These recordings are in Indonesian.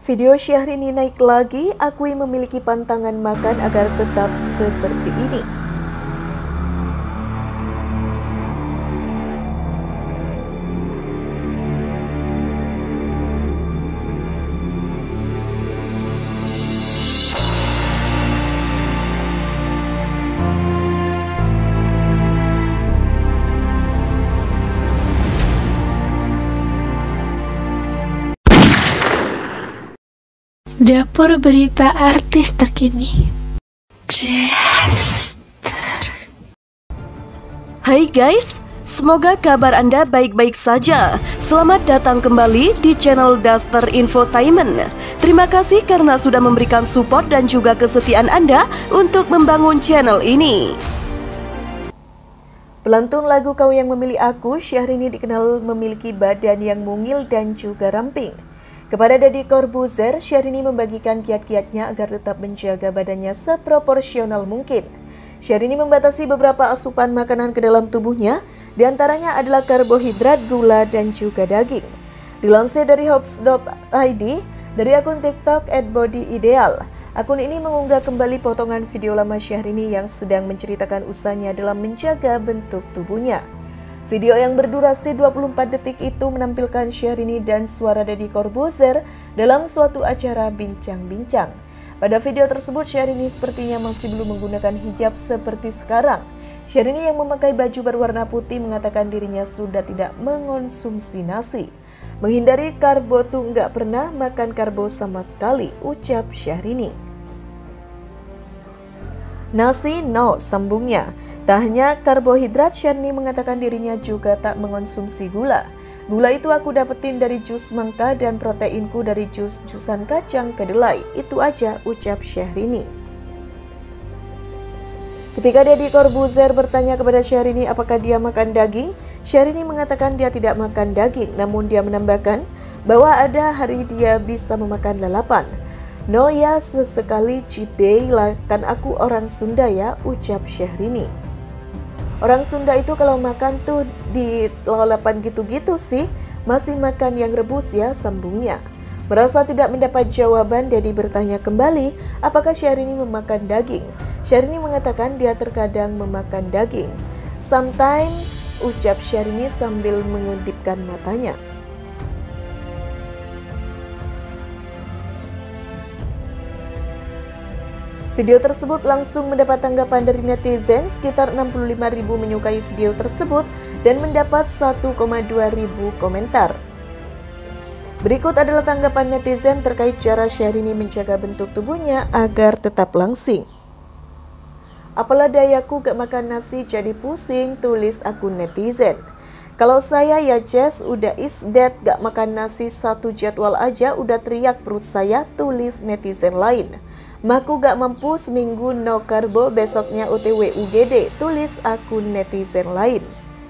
Video Syahrini naik lagi, akui memiliki pantangan makan agar tetap seperti ini. Dapur berita artis terkini. Hai guys, semoga kabar Anda baik-baik saja. Selamat datang kembali di channel Daster Infotainment. Terima kasih karena sudah memberikan support dan juga kesetiaan Anda untuk membangun channel ini. Pelantun lagu Kau Yang Memilih Aku, Syahrini dikenal memiliki badan yang mungil dan juga ramping. Kepada Deddy Corbuzier, Syahrini membagikan kiat-kiatnya agar tetap menjaga badannya seproporsional mungkin. Syahrini membatasi beberapa asupan makanan ke dalam tubuhnya, diantaranya adalah karbohidrat, gula, dan juga daging. Dilansir dari Hops.id, dari akun TikTok @bodyideal, akun ini mengunggah kembali potongan video lama Syahrini yang sedang menceritakan usahanya dalam menjaga bentuk tubuhnya. Video yang berdurasi 24 detik itu menampilkan Syahrini dan suara Deddy Corbuzier dalam suatu acara bincang-bincang. Pada video tersebut, Syahrini sepertinya masih belum menggunakan hijab seperti sekarang. Syahrini yang memakai baju berwarna putih mengatakan dirinya sudah tidak mengonsumsi nasi. Menghindari karbo tuh nggak pernah makan karbo sama sekali, ucap Syahrini. Nasi no, sambungnya. Tak hanya karbohidrat, Syahrini mengatakan dirinya juga tak mengonsumsi gula. Gula itu aku dapetin dari jus mangga dan proteinku dari jus-jusan kacang kedelai. Itu aja, ucap Syahrini. Ketika Deddy Corbuzier bertanya kepada Syahrini apakah dia makan daging, Syahrini mengatakan dia tidak makan daging, namun dia menambahkan bahwa ada hari dia bisa memakan lalapan. No ya, sesekali cheat day lah, kan aku orang Sunda ya, ucap Syahrini. Orang Sunda itu kalau makan tuh di lalapan gitu-gitu sih, masih makan yang rebus ya, sambungnya. Merasa tidak mendapat jawaban, Deddy bertanya kembali apakah Syahrini memakan daging. Syahrini mengatakan dia terkadang memakan daging. Sometimes, ucap Syahrini sambil mengedipkan matanya. Video tersebut langsung mendapat tanggapan dari netizen, sekitar 65.000 menyukai video tersebut dan mendapat 1,2 ribu komentar. Berikut adalah tanggapan netizen terkait cara Syahrini menjaga bentuk tubuhnya agar tetap langsing. Apalah dayaku gak makan nasi jadi pusing, tulis akun netizen. Kalau saya ya Jess, udah is dead, gak makan nasi satu jadwal aja udah teriak perut saya, tulis netizen lain. Maku gak mampu seminggu no karbo, besoknya OTW UGD, tulis akun netizen lain.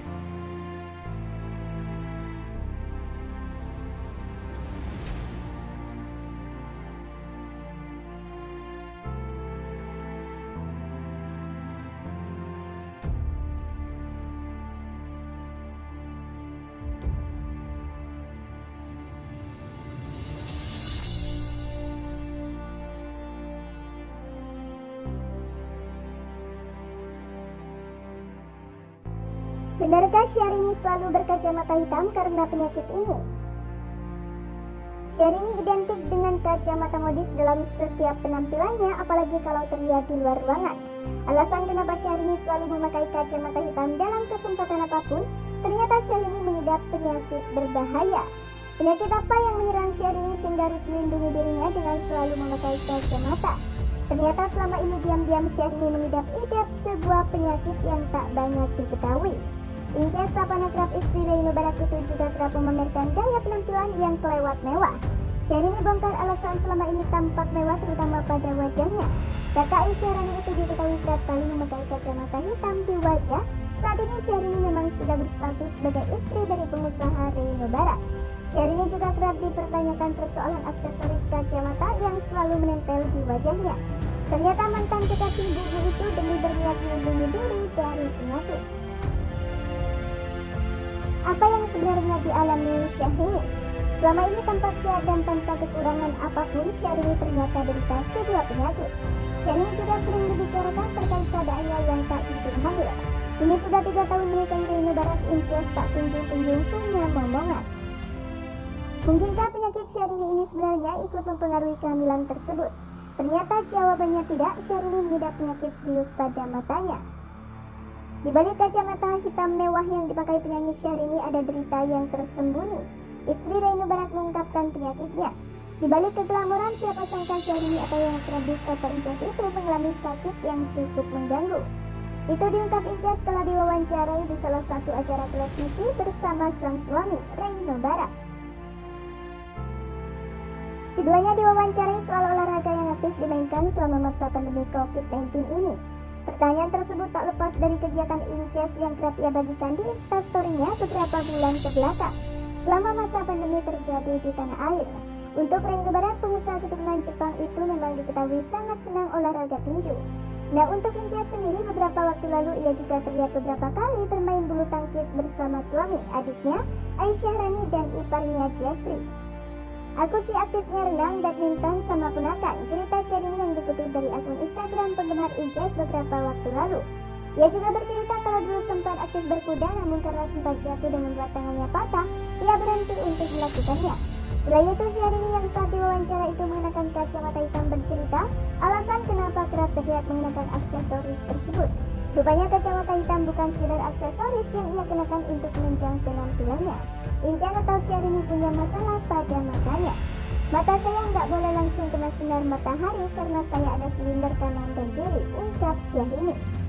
Benarkah Syahrini selalu berkacamata hitam karena penyakit ini? Syahrini identik dengan kacamata modis dalam setiap penampilannya, apalagi kalau terlihat di luar ruangan. Alasan kenapa Syahrini selalu memakai kacamata hitam dalam kesempatan apapun, ternyata Syahrini mengidap penyakit berbahaya. Penyakit apa yang menyerang Syahrini sehingga harus melindungi dirinya dengan selalu memakai kacamata? Ternyata selama ini diam-diam Syahrini mengidap sebuah penyakit yang tak banyak diketahui. Princesa Panakrab istri Reino Barak itu juga kerap memamerkan gaya penampilan yang kelewat mewah. Syahrini bongkar alasan selama ini tampak mewah terutama pada wajahnya. Kakak Syahrini itu diketahui kerap kali memakai kacamata hitam di wajah. Saat ini Syahrini memang sudah berstatus sebagai istri dari pengusaha Reino Barak. Syahrini juga kerap dipertanyakan persoalan aksesoris kacamata yang selalu menempel di wajahnya. Ternyata mantan kekasih bubu itu demi berniat melindungi diri dari penyakit. Apa yang sebenarnya dialami Syahrini? Selama ini tampak sehat dan tanpa kekurangan apapun, Syahrini ternyata derita sebuah penyakit. Syahrini juga sering dibicarakan terkait keadaannya yang tak kunjung hamil. Ini sudah 3 tahun menikahi Reino Barak, Inces tak kunjung-kunjung punya momongan. Mungkinkah penyakit Syahrini ini sebenarnya ikut mempengaruhi kehamilan tersebut? Ternyata jawabannya tidak. Syahrini mengidap penyakit serius pada matanya. Di balik kacamata hitam mewah yang dipakai penyanyi Syahrini ada derita yang tersembunyi. Istri Reino Barak mengungkapkan penyakitnya. Di balik keglamoran, siapa sangka Syahrini atau yang kerap disapa Inces itu mengalami sakit yang cukup mengganggu. Itu diungkap Inces setelah diwawancarai di salah satu acara televisi bersama sang suami, Reino Barak. Keduanya diwawancarai soal olahraga yang aktif dimainkan selama masa pandemi COVID-19 ini. Pertanyaan tersebut tak lepas dari kegiatan Inces yang kerap ia bagikan di Instastory-nya beberapa bulan kebelakang selama masa pandemi terjadi di tanah air. Untuk Reino Barak, pengusaha keturunan Jepang itu memang diketahui sangat senang olahraga tinju. Nah, untuk Inces sendiri, beberapa waktu lalu ia juga terlihat beberapa kali bermain bulu tangkis bersama suami, adiknya Aisyah Rani dan iparnya Jeffrey. Aku sih aktifnya renang, badminton, sama ponakan, cerita Syahrini yang dikutip dari akun Instagram penggemar Inces beberapa waktu lalu. Ia juga bercerita kalau dulu sempat aktif berkuda, namun karena sempat jatuh dan membuat tangannya patah, ia berhenti untuk melakukannya. Selain itu, Syahrini yang saat diwawancara itu mengenakan kacamata hitam bercerita alasan kenapa kerap terlihat mengenakan aksesoris tersebut. Rupanya kacamata hitam bukan sekedar aksesoris yang ia kenakan untuk menunjang penampilannya. Inces atau Syahrini punya masalah pada matanya. Mata saya nggak boleh langsung kena sinar matahari karena saya ada silinder kanan dan kiri, ungkap Syahrini.